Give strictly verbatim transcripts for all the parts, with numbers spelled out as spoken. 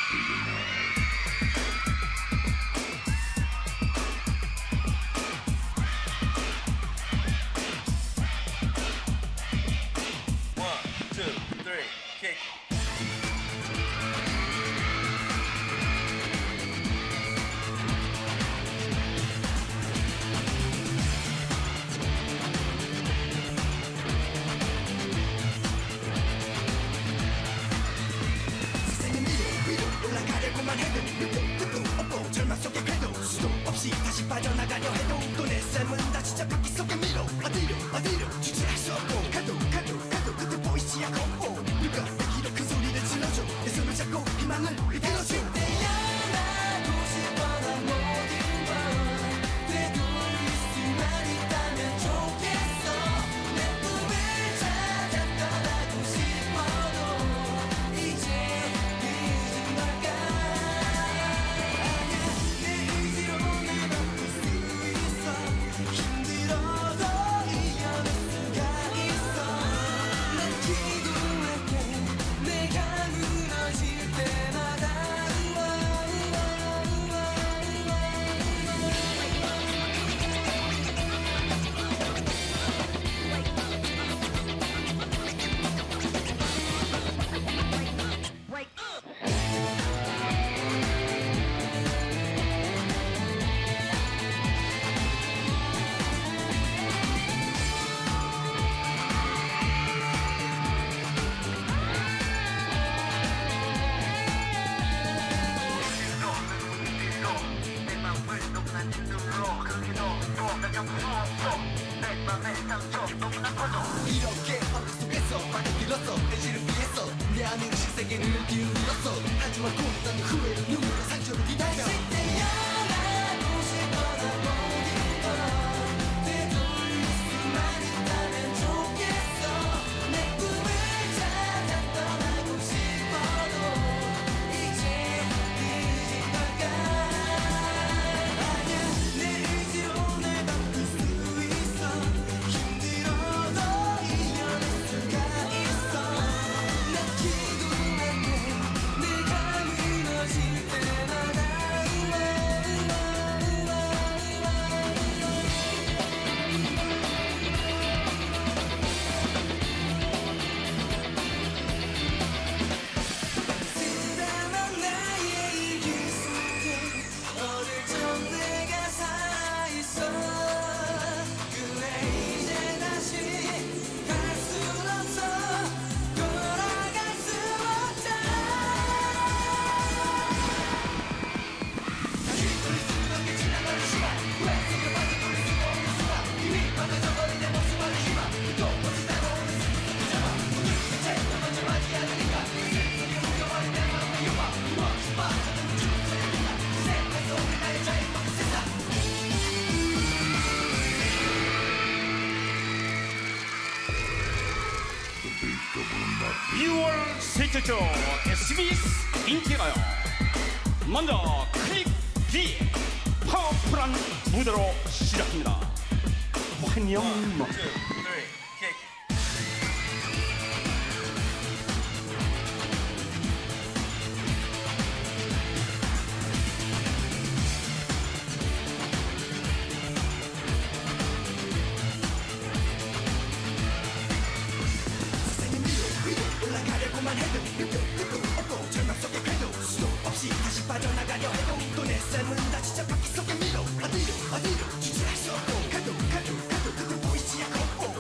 다시 빠져나가려 해도 또 내 삶은 다 진짜 바퀴 속에 밀어 어디로 어디로 주체할 수 없고 가도 가도 가도 끝에 보이지 않고 누가 내 길어 큰 소리를 질러줘 내 손을 잡고 희망을 이끌어줘 태어나고 싶어 난 모든 걸 되돌릴 수만 있다면 좋겠어 내 꿈을 찾아 떠나고 싶어도 이제 늦은 걸까 아니야 내 의지로 날 바꿀 수 있어 힘들어도 이겨낼 수가 있어 난 기도할게 내가 무너질 때마다 이렇게 어둠 속에서 발을 들었어 의지를 위해서 내 안의 신세계 눈을 기울였어 하지만 꿈꾸던 후회로 눈물로 상처를 기다려 태어나고 싶어 난 모든 걸 되돌릴 수만 있다면 좋겠어 내 꿈을 찾아 떠나고 싶어도 이제 늦은 걸까 아니야 내 의지로 날 바꿀 수 있어 힘들어도 이겨낼 수가 있어 난 기도할게 내가 무너질 때마다 쓰다만 나의 일기 속에 너를 전 내가 살아있어 그래 이제 다시 갈 순 없어 돌아갈 수 없잖아 다시 돌릴 수 없게 지나가는 시간 왜 생각봐도 돌릴 수 없는 순간 이미 망가져버린 내 모습 안에 희망 또 멋지다고 오는 스스로 잡아 오늘 대체 너 먼저 하지 않으니까 스스로 웃겨버린 내 마음의 욕망 무엇이 빠져든 주체니까 세상 속에 나의 자유로운 세상 이월 셋째 주 에스비에스 인기가요 먼저 클릭 B 파워풀한 무대로 시작합니다 환영 세상의 위로 위로 올라가려고만 해도 끝도 끝도 없고 절망 속에 그래도 수도 없이 다시 빠져나가려 해도 또 내 삶은 다 진짜 바퀴 속에 밀어 어디로 어디로 주체할 수 없고 가도 가도 가도 끝도 보이지 않고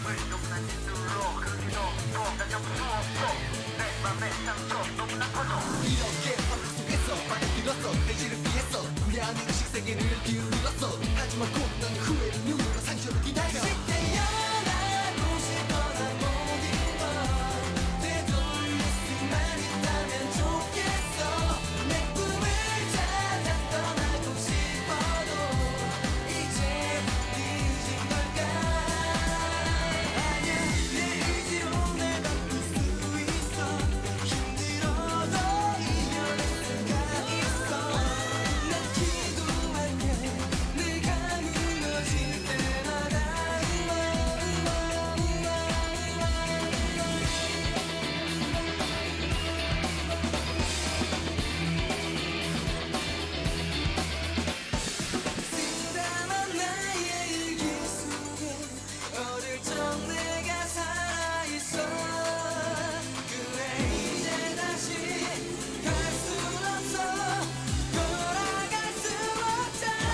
불독난 짓들로 그렇게도 또난 영수 없어 내 맘의 상처 너무나 커져 이렇게 밤 속에서 빨아들었어 대지를 피했어 우리 안에 의식 세계를 기울였어 하지만 꼭 난 후회의 눈으로 상처를 기다려 다시 태어나고 싶어난 모든 걸 되돌릴 수만 있다면 좋겠어 내 꿈을 찾아 떠나고 싶어도 이제 늦은 걸까 아니야 내 의지로 날 바꿀 수 있어 힘들어도 이겨낼 수가 있어 난 기도할게 내가 무너질 때마다 쓰다만 나의 일기 속에 어릴 적 내가 살아있어 그래 이제 다시 갈 순 없어 돌아갈 수 없잖아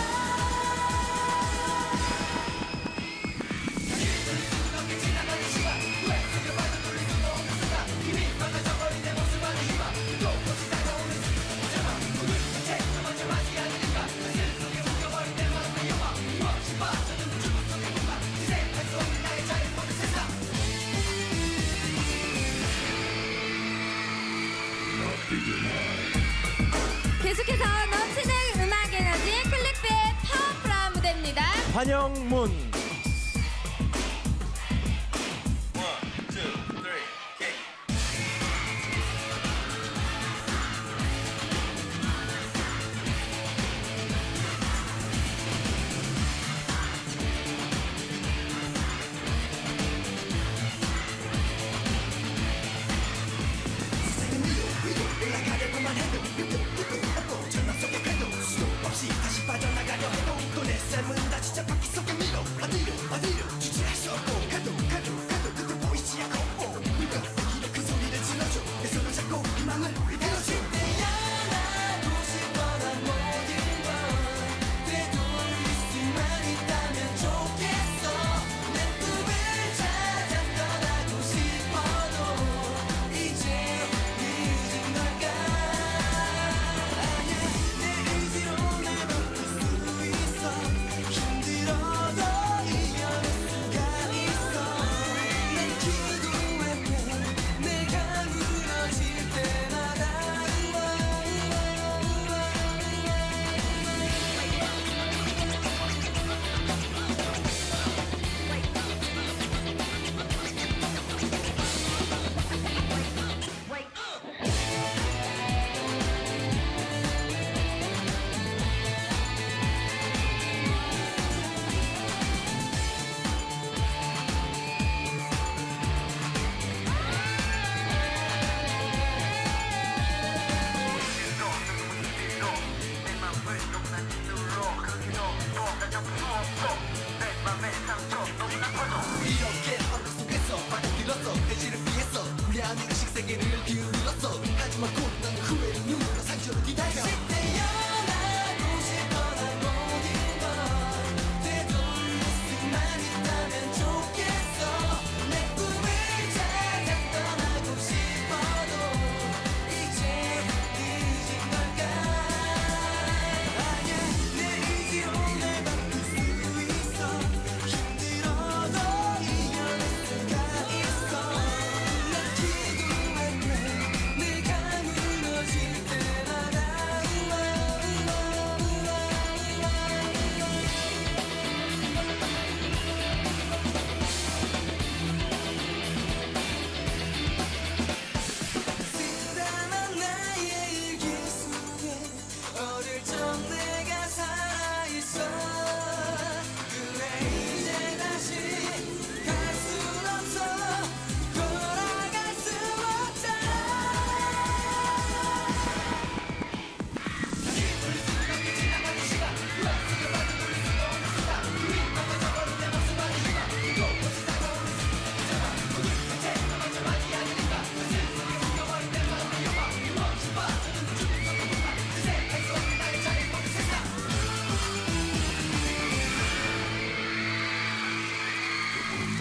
그렇게 지나가는 시간 왜 생각봐도 돌릴 수도 없는 순간 이미 망가져버린 내 모습 안에 희망 또 다시 다가오는 순간 오늘 대체 너마저 맞지 않으니까 그 속에 웃겨버린 내 마음의 영화 무엇이 빠져든 죽음 속의 공간 이제 할 수 없는 나의 자유 없는 세상 계속해서 넘치는 음악 에너지 클릭비의 파워풀한 무대입니다. 환영문. 올라가려고만 해도 삐뚤 삐뚤하고 절망 속에 궤도 수도 없이 다시 빠져나가려 해도 또 내 삶은 다 진짜 바퀴 속에 밀어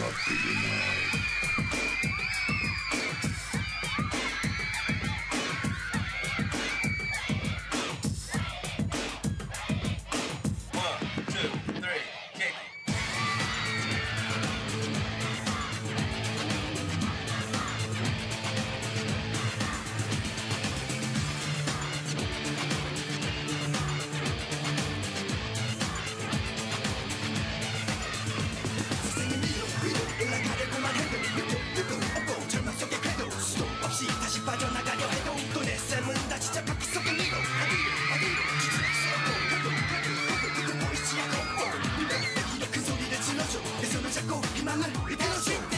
세상의 위로 위로 올라가려고만 해도 밑도 끝도 없고 절망 속의 궤도 수도 없이 다시 빠져나가려 해도 또 내 삶은 다 진짜 바퀴 속의 미로 어디로 어디로 주저할 수 없고 가도 가도 가도 끝도 보이지 않고 네가 이렇게 큰 소리를 질러줘 내 손을 잡고 희망을 이끌어줘